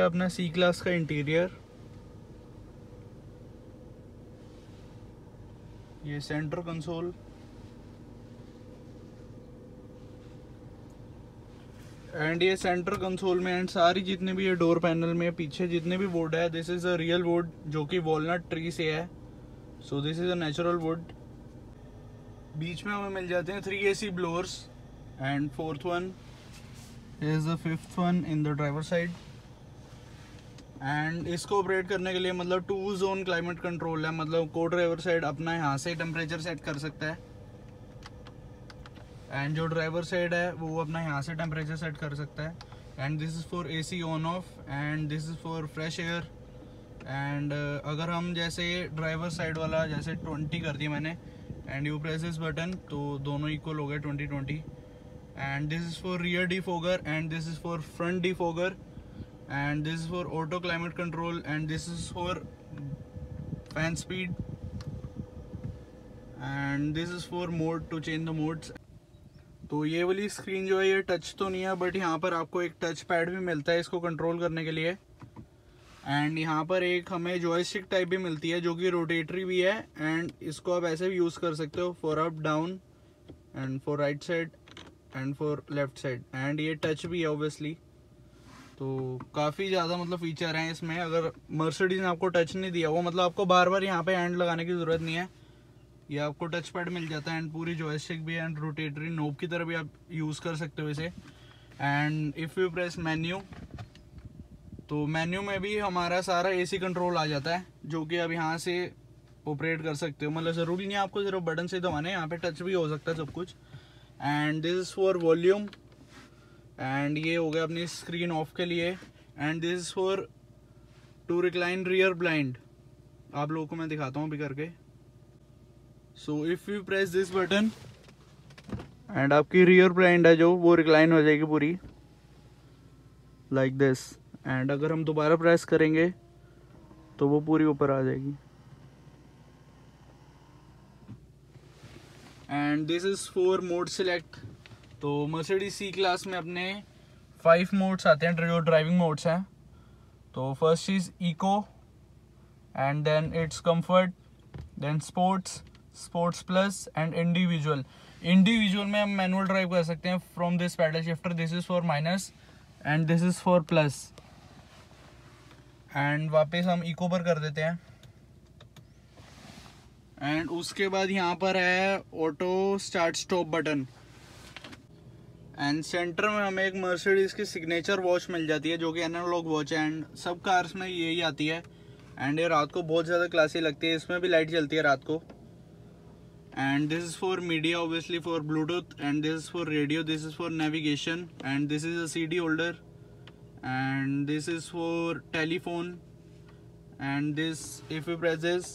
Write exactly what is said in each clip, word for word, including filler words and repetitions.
अपना C class का interior. ये सेंटर कंसोल, एंड ये सेंटर कंसोल में एंड सारी जितने भी ये डोर पैनल में पीछे जितने भी वुड है, this is a real wood जो कि वॉलनट ट्री से है। So this is a natural wood. बीच में हमें मिल जाते हैं three AC blowers and fourth one is the fifth one in the driver side. And इसको ऑपरेट करने के लिए मतलब टू जोन क्लाइमेट कंट्रोल है, मतलब को ड्राइवर साइड अपना यहाँ से टेम्परेचर सेट कर सकता है एंड जो ड्राइवर साइड है वो अपना यहाँ से टेम्परेचर सेट कर सकता है। And this is for AC on off and this is for fresh air. And अगर हम जैसे ड्राइवर साइड वाला जैसे ट्वेंटी कर दिया मैंने and you press this button तो दोनों इक्वल हो गए twenty twenty. And this is for rear defogger and this is for front defogger and this is for auto climate control and this is for fan speed and this is for mode to change the modes. तो ये वाली screen जो है ये touch तो नहीं है, but यहाँ पर आपको एक टच पैड भी मिलता है इसको कंट्रोल करने के लिए। एंड यहाँ पर एक हमें जॉयस्टिक टाइप भी मिलती है जो कि रोटेटरी भी है एंड इसको आप ऐसे भी यूज़ कर सकते हो for up down and for right side and for left side. And ये टच भी है ऑब्वियसली। तो काफ़ी ज़्यादा मतलब फीचर हैं इसमें। अगर मर्सिडीज ने आपको टच नहीं दिया वो मतलब आपको बार बार यहाँ पे हैंड लगाने की ज़रूरत नहीं है, ये आपको टच पैड मिल जाता है एंड पूरी जॉयस्टिक भी है एंड रोटेटरी नोब की तरह भी आप यूज़ कर सकते हो इसे। And if you press menu तो मेन्यू में भी हमारा सारा एसी कंट्रोल आ जाता है जो कि आप यहाँ से ऑपरेट कर सकते हो। मतलब ज़रूरी नहीं है आपको सिर्फ बटन से दबाने, यहाँ पे टच भी हो सकता है सब कुछ। And this is for volume and ये हो गया अपनी स्क्रीन ऑफ के लिए। And this is for to recline rear blind. आप लोगों को मैं दिखाता हूँ अभी करके। So if you press this button and आपकी रियर ब्लाइंड है जो वो रिक्लाइन हो जाएगी पूरी लाइक दिस। एंड अगर हम दोबारा प्रेस करेंगे तो वो पूरी ऊपर आ जाएगी। And this is for mode select. तो मर्सिडीज सी क्लास में अपने फाइव मोड्स आते हैं जो ड्राइविंग मोड्स हैं। तो first is eco and then it's comfort, then sports, sports plus and individual. Individual में हम मैनुअल ड्राइव कर सकते हैं from this paddle shifter. This is for minus and this is for plus. And वापस हम eco पर कर देते हैं। एंड उसके बाद यहाँ पर है auto start stop button. And centre में हमें एक मर्सिडीज की सिग्नेचर वॉच मिल जाती है जो कि एनालॉग वॉच है एंड सब कार्स में यही आती है। एंड ये रात को बहुत ज़्यादा क्लासी लगती है, इसमें भी लाइट जलती है रात को। And this is for media obviously for Bluetooth and this is for radio, this is for navigation and this is अ a CD holder and this is for telephone. And this if you press this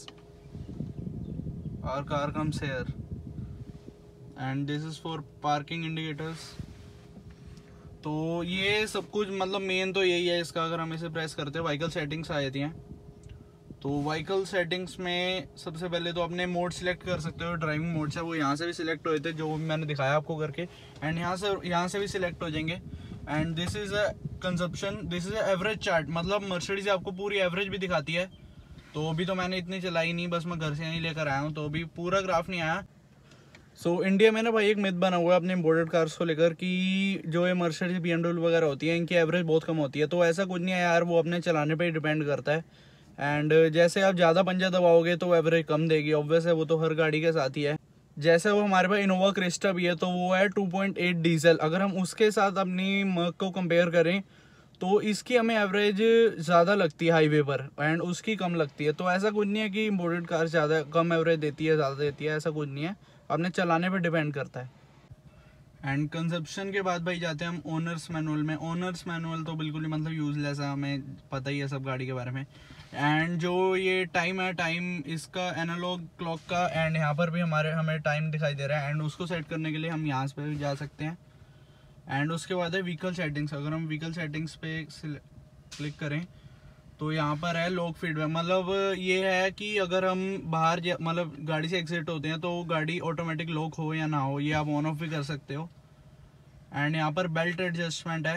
our car comes here and this is for parking indicators। तो ये सब कुछ मतलब main तो यही है इसका। अगर हम इसे प्रेस करते हैं व्हीकल सेटिंग्स आ जाती हैं। तो व्हीकल सेटिंग्स में सबसे पहले तो अपने मोड सिलेक्ट कर सकते हो। ड्राइविंग मोड्स है वो यहाँ से भी सिलेक्ट हुए थे जो मैंने दिखाया आपको करके एंड यहाँ से यहाँ से भी सिलेक्ट हो जाएंगे। And this is a consumption, this is a average chart. मतलब मर्सिडीज आपको पूरी एवरेज भी दिखाती है। तो अभी तो मैंने इतनी चलाई नहीं, बस मैं घर से नहीं लेकर आया हूँ तो अभी पूरा ग्राफ नहीं आया। सो so, इंडिया में ना भाई एक मिथ बना हुआ है अपने इम्पोर्टेड कार्स को लेकर कि जो ये मर्सिडीज बी एम डब्ल्यू वगैरह होती है इनकी एवरेज बहुत कम होती है। तो ऐसा कुछ नहीं है यार, वो अपने चलाने पे ही डिपेंड करता है। एंड जैसे आप ज़्यादा पंजा दबाओगे तो एवरेज कम देगी, ऑब्वियस है, वो तो हर गाड़ी के साथ ही है। जैसे वो हमारे पास इनोवा क्रिस्टा भी है तो वो है टू पॉइंट एट डीजल। अगर हम उसके साथ अपनी मर्क को कंपेयर करें तो इसकी हमें एवरेज ज़्यादा लगती है हाईवे पर एंड उसकी कम लगती है। तो ऐसा कुछ नहीं है कि इम्पोर्टेड कार ज़्यादा कम एवरेज देती है ज़्यादा देती है, ऐसा कुछ नहीं है, अपने चलाने पे डिपेंड करता है। एंड कंजप्शन के बाद भाई जाते हैं हम ओनर्स मैनुअल में। ओनर्स मैनुअल तो बिल्कुल ही मतलब यूजलेस है, हमें पता ही है सब गाड़ी के बारे में। एंड जो ये टाइम है, टाइम इसका एनालॉग क्लॉक का एंड यहाँ पर भी हमारे हमें टाइम दिखाई दे रहा है एंड उसको सेट करने के लिए हम यहाँ पे भी जा सकते हैं। एंड उसके बाद है व्हीकल सेटिंग्स। अगर हम व्हीकल सेटिंग्स पे क्लिक करें तो यहाँ पर है लॉक फीडबैक। मतलब ये है कि अगर हम बाहर मतलब गाड़ी से एग्जिट होते हैं तो गाड़ी ऑटोमेटिक लॉक हो या ना हो ये आप ऑन ऑफ भी कर सकते हो। एंड यहाँ पर बेल्ट एडजस्टमेंट है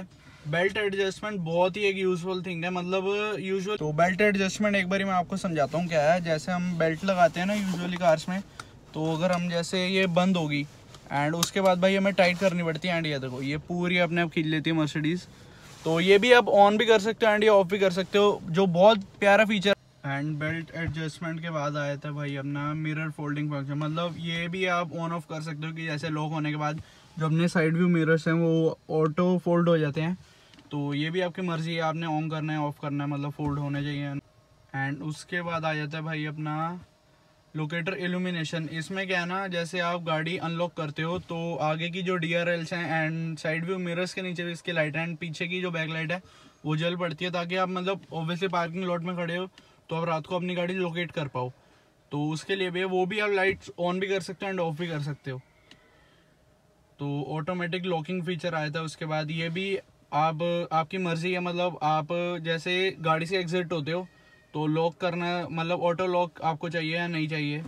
बेल्ट एडजस्टमेंट बहुत ही एक यूजफुल थिंग है, मतलब यूजुअल। तो बेल्ट एडजस्टमेंट एक बार मैं आपको समझाता हूँ क्या है। जैसे हम बेल्ट लगाते हैं ना यूजुअली कार्स में, तो अगर हम जैसे ये बंद होगी एंड उसके बाद भाई हमें टाइट करनी पड़ती है, एंड ये देखो ये पूरी अपने आप खींच लेती है मर्सिडीज़। तो ये भी आप ऑन भी कर सकते हो एंड ये ऑफ भी कर सकते हो, जो बहुत प्यारा फीचर। एंड बेल्ट एडजस्टमेंट के बाद आया था भाई अपना मिरर फोल्डिंग फंक्शन, मतलब ये भी आप ऑन ऑफ कर सकते हो कि जैसे लॉक होने के बाद जो अपने साइड व्यू मिरर्स हैं वो ऑटो फोल्ड हो जाते हैं। तो ये भी आपकी मर्जी है, आपने ऑन करना है ऑफ करना है, मतलब फोल्ड होने चाहिए। एंड उसके बाद आ जाता है भाई अपना लोकेटर इल्यूमिनेशन। इसमें क्या है ना, जैसे आप गाड़ी अनलॉक करते हो तो आगे की जो डी आर एल्स हैं एंड साइड व्यू मिरर्स के नीचे भी इसकी लाइट है, एंड पीछे की जो बैक लाइट है वो जल पड़ती है, ताकि आप मतलब ऑब्वियसली पार्किंग लॉट में खड़े हो तो आप रात को अपनी गाड़ी लोकेट कर पाओ। तो उसके लिए भी वो भी आप लाइट्स ऑन भी कर सकते हो एंड ऑफ भी कर सकते हो। तो ऑटोमेटिक लॉकिंग फीचर आया था। उसके बाद ये भी आप आपकी मर्जी है, मतलब आप जैसे गाड़ी से एग्जिट होते हो तो लॉक करना, मतलब ऑटो लॉक आपको चाहिए या नहीं चाहिए।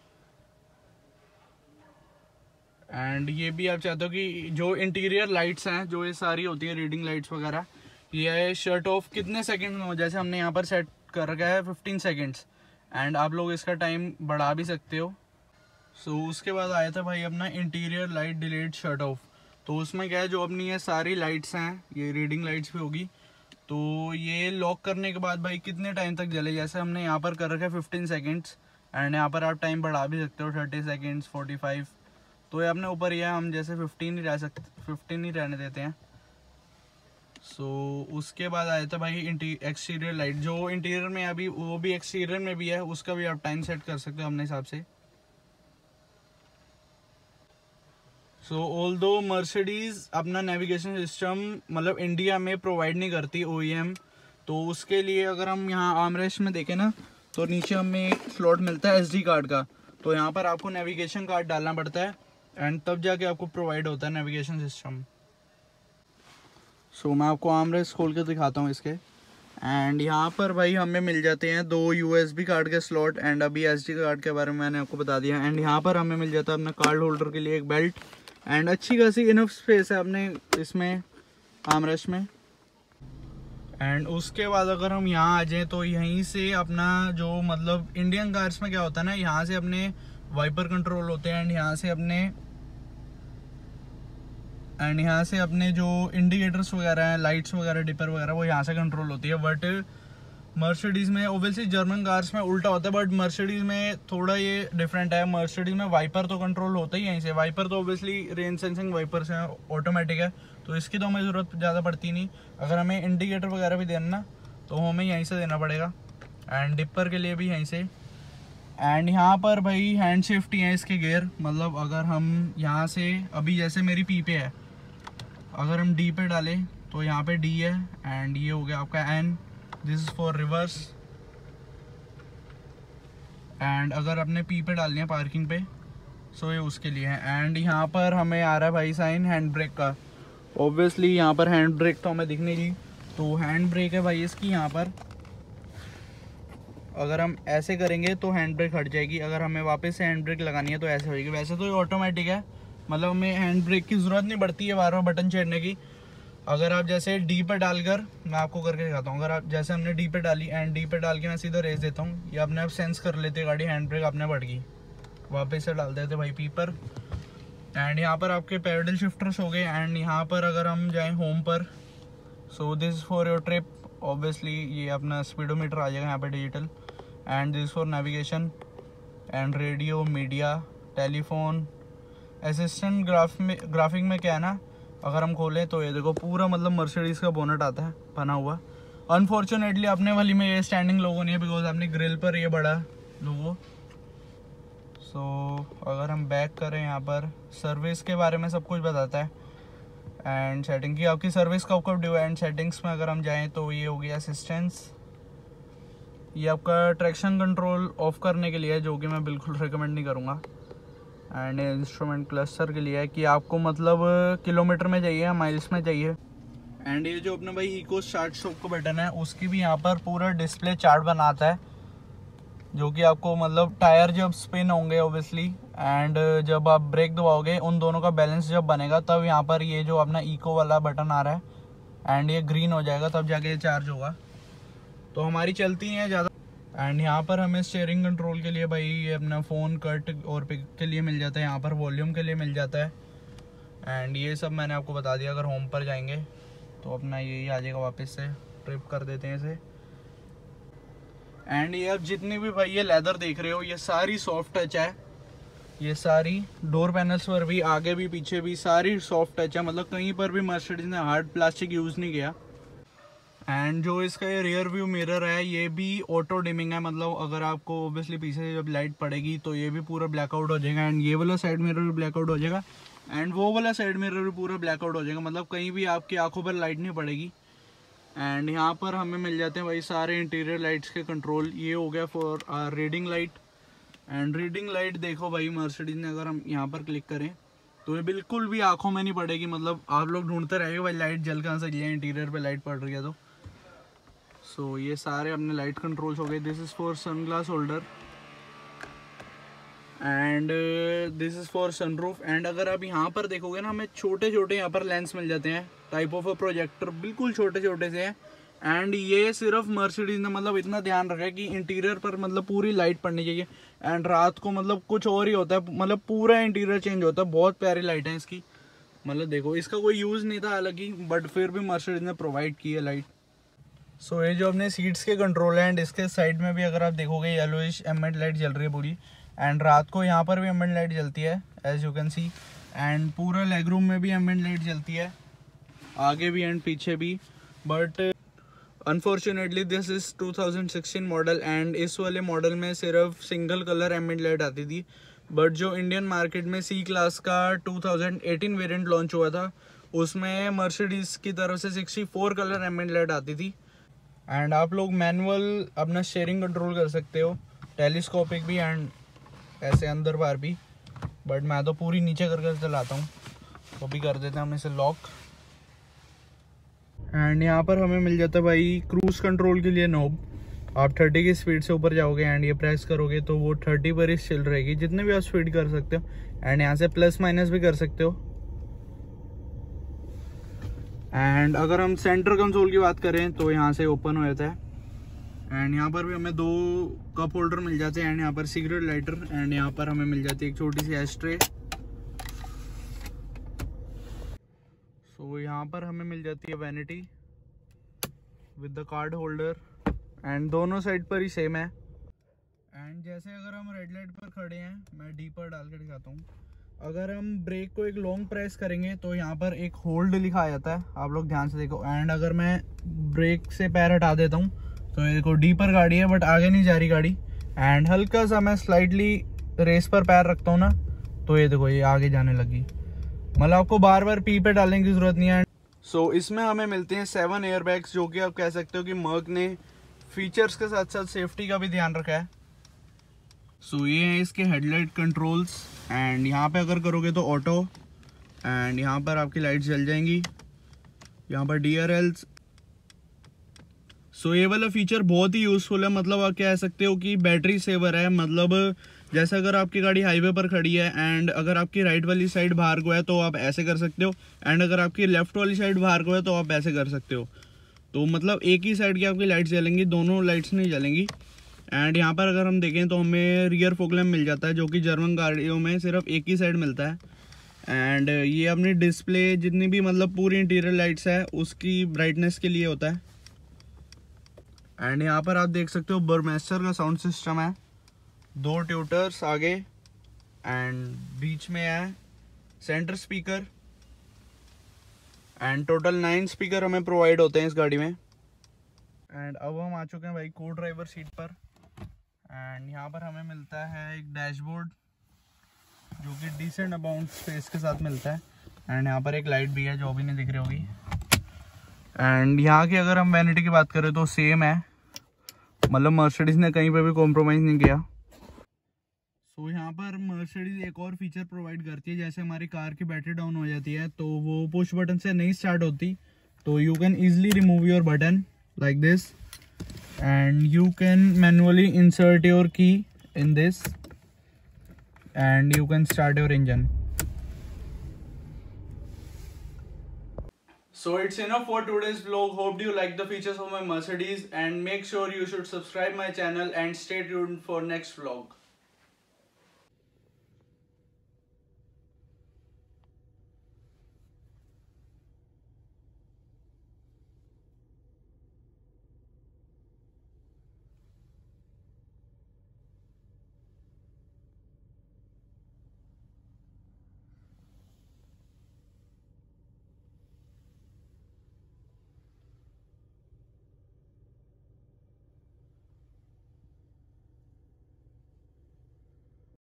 एंड ये भी आप चाहते हो कि जो इंटीरियर लाइट्स हैं, जो ये सारी होती है रीडिंग लाइट्स वगैरह, ये शट ऑफ कितने सेकंड में हो। जैसे हमने यहाँ पर सेट कर रखा है फिफ्टीन सेकंड्स, एंड आप लोग इसका टाइम बढ़ा भी सकते हो। सो so, उसके बाद आया था भाई अपना interior light delete shut off. तो उसमें क्या है, जो अपनी ये सारी लाइट्स हैं, ये रीडिंग लाइट्स भी होगी, तो ये लॉक करने के बाद भाई कितने टाइम तक जले। जैसे हमने यहाँ पर कर रखा है फिफ्टीन सेकंड्स, एंड यहाँ पर आप टाइम बढ़ा भी सकते हो थर्टी सेकंड्स, फोर्टी फाइव। तो ये अपने ऊपर ही है, हम जैसे फिफ्टीन ही रह सकते फिफ्टीन ही रहने देते हैं। सो so, उसके बाद आया था भाई एक्सटीरियर लाइट। जो इंटीरियर में अभी वो भी एक्सटीरियर में भी है, उसका भी आप टाइम सेट कर सकते हो अपने हिसाब से। सो ऑल दो मर्सिडीज़ अपना नेविगेशन सिस्टम मतलब इंडिया में प्रोवाइड नहीं करती ओ ई एम, तो उसके लिए अगर हम यहाँ आर्मरेस्ट में देखें ना, तो नीचे हमें एक स्लॉट मिलता है एस डी कार्ड का। तो यहाँ पर आपको नेविगेशन कार्ड डालना पड़ता है एंड तब जाके आपको प्रोवाइड होता है नेविगेशन सिस्टम। सो so, मैं आपको आर्मरेस्ट खोल के दिखाता हूँ इसके। एंड यहाँ पर भाई हमें मिल जाते हैं दो यू एस बी कार्ड के स्लॉट, एंड अभी एस डी कार्ड के बारे में मैंने आपको बता दिया। एंड यहाँ पर हमें मिल जाता है अपना कार्ड होल्डर के लिए एक बेल्ट, एंड अच्छी खासी इनफ स्पेस है अपने इसमें आर्मरेस्ट में। एंड उसके बाद अगर हम यहाँ आ जाएँ तो यहीं से अपना जो मतलब इंडियन कार्स में क्या होता है ना, यहाँ से अपने वाइपर कंट्रोल होते हैं, एंड यहाँ से अपने एंड यहाँ से अपने जो इंडिकेटर्स वगैरह हैं, लाइट्स वगैरह, डिपर वगैरह, वो यहाँ से कंट्रोल होती है। बट मर्सिडीज़ में ऑब्वियसली जर्मन कार्स में उल्टा होता है, बट मर्सिडीज़ में थोड़ा ये डिफरेंट है। मर्सिडीज़ में वाइपर तो कंट्रोल होता ही यहीं से। वाइपर तो ऑब्वियसली रेन सेंसिंग वाइपर्स हैं, ऑटोमेटिक है, तो इसकी तो हमें ज़रूरत ज़्यादा पड़ती नहीं। अगर हमें इंडिकेटर वगैरह भी देना ना, तो हमें यहीं से देना पड़ेगा, एंड डिपर के लिए भी यहीं से। एंड यहाँ पर भाई हैंड सेफ्टी है इसके गियर, मतलब अगर हम यहाँ से अभी जैसे मेरी पी पे है, अगर हम डी पे डालें तो यहाँ पे डी है, एंड ये हो गया आपका N, this is for reverse. And अगर अपने पी पे डालनी है पार्किंग पे, सो ये उसके लिए है। एंड यहाँ पर हमें आ रहा है भाई साइन हैंड ब्रेक का। ऑब्वियसली यहाँ पर हैंड ब्रेक तो हमें दिख नहीं रही, तो हैंड ब्रेक है भाई इसकी। यहाँ पर अगर हम ऐसे करेंगे तो हैंड ब्रेक हट जाएगी, अगर हमें वापस से हैंड ब्रेक लगानी है तो ऐसे होगी। वैसे तो ये ऑटोमेटिक है, मतलब हमें हैंड ब्रेक की ज़रूरत नहीं पड़ती है बार बार बटन छेड़ने की। अगर आप जैसे डी पे डालकर, मैं आपको करके दिखाता हूँ, अगर आप जैसे हमने डी पे डाली एंड डी पे डाल के मैं सीधा रेस देता हूँ, ये अपने आप सेंस कर लेते गाड़ी हैंड ब्रेक अपने बढ़ गई, वापस से डाल देते भाई पी पर। एंड यहाँ पर आपके पैडल शिफ्टर्स हो गए। एंड यहाँ पर अगर हम जाएँ होम पर, so this for your trip, obviously ये अपना स्पीडोमीटर आ जाएगा यहाँ पर digital. And this for navigation and radio, media, telephone, assistant. Graph में ग्राफिक में क्या है ना, अगर हम खोलें तो ये देखो पूरा मतलब मर्सिडीज़ का बोनट आता है बना हुआ। अनफॉर्चुनेटली अपने वाली में ये स्टैंडिंग लोगो नहीं है, बिकॉज अपनी ग्रिल पर ये बड़ा लोगो। सो so, अगर हम बैक करें, यहाँ पर सर्विस के बारे में सब कुछ बताता है, एंड सेटिंग की आपकी सर्विस कब कब ड्यू है। एंड सेटिंग्स में अगर हम जाएँ तो ये हो गया असिस्टेंस, ये आपका ट्रैक्शन कंट्रोल ऑफ करने के लिए है, जो कि मैं बिल्कुल रिकमेंड नहीं करूँगा। एंड इंस्ट्रूमेंट क्लस्टर के लिए है कि आपको मतलब किलोमीटर में चाहिए या माइल्स में चाहिए। एंड ये जो अपना भाई इको स्टार्ट स्टॉप का बटन है, उसकी भी यहाँ पर पूरा डिस्प्ले चार्ट बनाता है, जो कि आपको मतलब टायर जब स्पिन होंगे ऑब्वियसली, एंड जब आप ब्रेक दबाओगे, उन दोनों का बैलेंस जब बनेगा, तब यहाँ पर ये जो अपना इको वाला बटन आ रहा है एंड ये ग्रीन हो जाएगा तब जाके ये चार्ज होगा। तो हमारी चलती हैं ज़्यादा। एंड यहाँ पर हमें स्टीयरिंग कंट्रोल के लिए भाई ये अपना फ़ोन कट और पिक के लिए मिल जाता है, यहाँ पर वॉल्यूम के लिए मिल जाता है। एंड ये सब मैंने आपको बता दिया। अगर होम पर जाएंगे तो अपना यही आ जाएगा, वापस से ट्रिप कर देते हैं इसे। एंड ये अब जितनी भी भाई ये लेदर देख रहे हो ये सारी सॉफ्ट टच है, ये सारी डोर पैनल्स पर भी, आगे भी पीछे भी सारी सॉफ्ट टच है, मतलब कहीं पर भी मर्सिडीज ने हार्ड प्लास्टिक यूज़ नहीं किया। एंड जो इसका ये रियर व्यू मिरर है ये भी ऑटो डिमिंग है, मतलब अगर आपको ओब्वियसली पीछे से जब लाइट पड़ेगी तो ये भी पूरा ब्लैकआउट हो जाएगा। एंड ये वाला साइड मिरर भी ब्लैकआउट हो जाएगा एंड वो वाला साइड मिरर भी पूरा ब्लैकआउट हो जाएगा, मतलब कहीं भी आपकी आंखों पर लाइट नहीं पड़ेगी। एंड यहाँ पर हमें मिल जाते हैं भाई सारे इंटीरियर लाइट्स के कंट्रोल। ये हो गया for reading light. And reading light देखो भाई मर्सिडीज ने अगर हम यहाँ पर क्लिक करें तो ये बिल्कुल भी आंखों में नहीं पड़ेगी, मतलब आप लोग ढूंढते रहेंगे भाई लाइट जल कहाँ से गई, इंटीरियर पे लाइट पड़ रही है तो। सो so, ये सारे अपने लाइट कंट्रोल्स हो गए। This is for sunglass holder and this is for sunroof. And अगर आप यहाँ पर देखोगे ना हमें छोटे छोटे यहाँ पर लेंस मिल जाते हैं, टाइप ऑफ अ प्रोजेक्टर, बिल्कुल छोटे छोटे से हैं। एंड ये सिर्फ मर्सिडीज ने मतलब इतना ध्यान रखा है कि इंटीरियर पर मतलब पूरी लाइट पड़नी चाहिए। एंड रात को मतलब कुछ और ही होता है, मतलब पूरा इंटीरियर चेंज होता है। बहुत प्यारी लाइट है इसकी, मतलब देखो इसका कोई यूज़ नहीं था हालांकि, बट फिर भी मर्सिडीज ने प्रोवाइड की है लाइट। सो so, ये जो अपने सीट्स के कंट्रोल है एंड इसके साइड में भी अगर आप देखोगे येलोइश एम्बेंट लाइट जल रही है पूरी। एंड रात को यहाँ पर भी एम्बेंट लाइट जलती है as you can see. And पूरा लेग रूम में भी एम्बेंट लाइट जलती है, आगे भी एंड पीछे भी। But unfortunately this is two thousand sixteen model and इस वाले मॉडल में सिर्फ सिंगल कलर एम्बेंट लाइट आती थी। बट जो इंडियन मार्केट में सी क्लास का two thousand eighteen variant launch हुआ था उसमें मर्सिडीज़ की तरफ से sixty four colour ambient light आती थी। एंड आप लोग मैनुअल अपना शेयरिंग कंट्रोल कर सकते हो, टेलीस्कोपिक भी एंड ऐसे अंदर बाहर भी। बट मैं तो पूरी नीचे करके चलाता हूँ, तो भी कर देते हैं हम इसे लॉक। एंड यहाँ पर हमें मिल जाता है भाई क्रूज़ कंट्रोल के लिए नॉब। आप थर्टी की स्पीड से ऊपर जाओगे एंड ये प्रेस करोगे तो वो थर्टी पर ही चल रहेगी, जितने भी आप स्पीड कर सकते हो। एंड यहाँ से प्लस माइनस भी कर सकते हो। एंड अगर हम सेंटर कंसोल की बात करें तो यहाँ से ओपन हो जाता है। एंड यहाँ पर भी हमें दो कप होल्डर मिल जाते हैं एंड यहाँ पर सिगरेट लाइटर। एंड यहाँ पर हमें मिल जाती है एक छोटी सी एस्ट्रे। सो so, यहाँ पर हमें मिल जाती है vanity with the card holder and दोनों साइड पर ही सेम है। एंड जैसे अगर हम रेड लाइट पर खड़े हैं, मैं डी पर डाल के दिखाता हूँ। अगर हम ब्रेक को एक लॉन्ग प्रेस करेंगे तो यहाँ पर एक होल्ड लिखा आ जाता है, आप लोग ध्यान से देखो। एंड अगर मैं ब्रेक से पैर हटा देता हूँ तो ये देखो डी पर गाड़ी है बट आगे नहीं जा रही गाड़ी। एंड हल्का सा मैं स्लाइटली रेस पर पैर रखता हूँ ना तो ये देखो ये आगे जाने लगी, मतलब आपको बार बार पी पे डालने की ज़रूरत नहीं है। सो so, इसमें हमें मिलते हैं सेवन एयर बैग्स, जो कि आप कह सकते हो कि मर्क ने फीचर्स के साथ साथ सेफ्टी का भी ध्यान रखा है। सो so, ये है इसके हेडलाइट कंट्रोल्स। एंड यहाँ पे अगर करोगे तो ऑटो, एंड यहाँ पर आपकी लाइट्स जल जाएंगी, यहाँ पर डी आर एल्स। सो ये वाला फीचर बहुत ही यूज़फुल है, मतलब आप कह सकते हो कि बैटरी सेवर है। मतलब जैसे अगर आपकी गाड़ी हाईवे पर खड़ी है एंड अगर आपकी राइट वाली साइड बाहर को है तो आप ऐसे कर सकते हो, एंड अगर आपकी लेफ्ट वाली साइड बाहर को है तो आप ऐसे कर सकते हो। तो मतलब एक ही साइड की आपकी लाइट्स जलेंगी, दोनों लाइट्स नहीं जलेंगी। एंड यहाँ पर अगर हम देखें तो हमें रियर फॉग लैम्प मिल जाता है, जो कि जर्मन गाड़ियों में सिर्फ एक ही साइड मिलता है। एंड ये अपनी डिस्प्ले जितनी भी मतलब पूरी इंटीरियर लाइट्स है उसकी ब्राइटनेस के लिए होता है। एंड यहाँ पर आप देख सकते हो बर्मेस्टर का साउंड सिस्टम है, दो ट्यूटर्स आगे एंड बीच में है centre speaker. And total nine speaker हमें प्रोवाइड होते हैं इस गाड़ी में। एंड अब हम आ चुके हैं भाई को ड्राइवर सीट पर। एंड यहाँ पर हमें मिलता है एक डैशबोर्ड जो कि डिसेंट अमाउंट स्पेस के साथ मिलता है। एंड यहाँ पर एक लाइट भी है जो भी नहीं दिख रही होगी। एंड यहाँ की अगर हम वैनिटी की बात करें तो सेम है, मतलब मर्सिडीज ने कहीं पे भी कॉम्प्रोमाइज़ नहीं किया। सो so, यहाँ पर मर्सिडीज एक और फीचर प्रोवाइड करती है, जैसे हमारी कार की बैटरी डाउन हो जाती है तो वो पुश बटन से नहीं स्टार्ट होती, तो you can easily remove your button like this and you can manually insert your key in this and you can start your engine. So it's enough for today's vlog. Hope you like the features of my Mercedes, and make sure you should subscribe my channel and stay tuned for next vlog.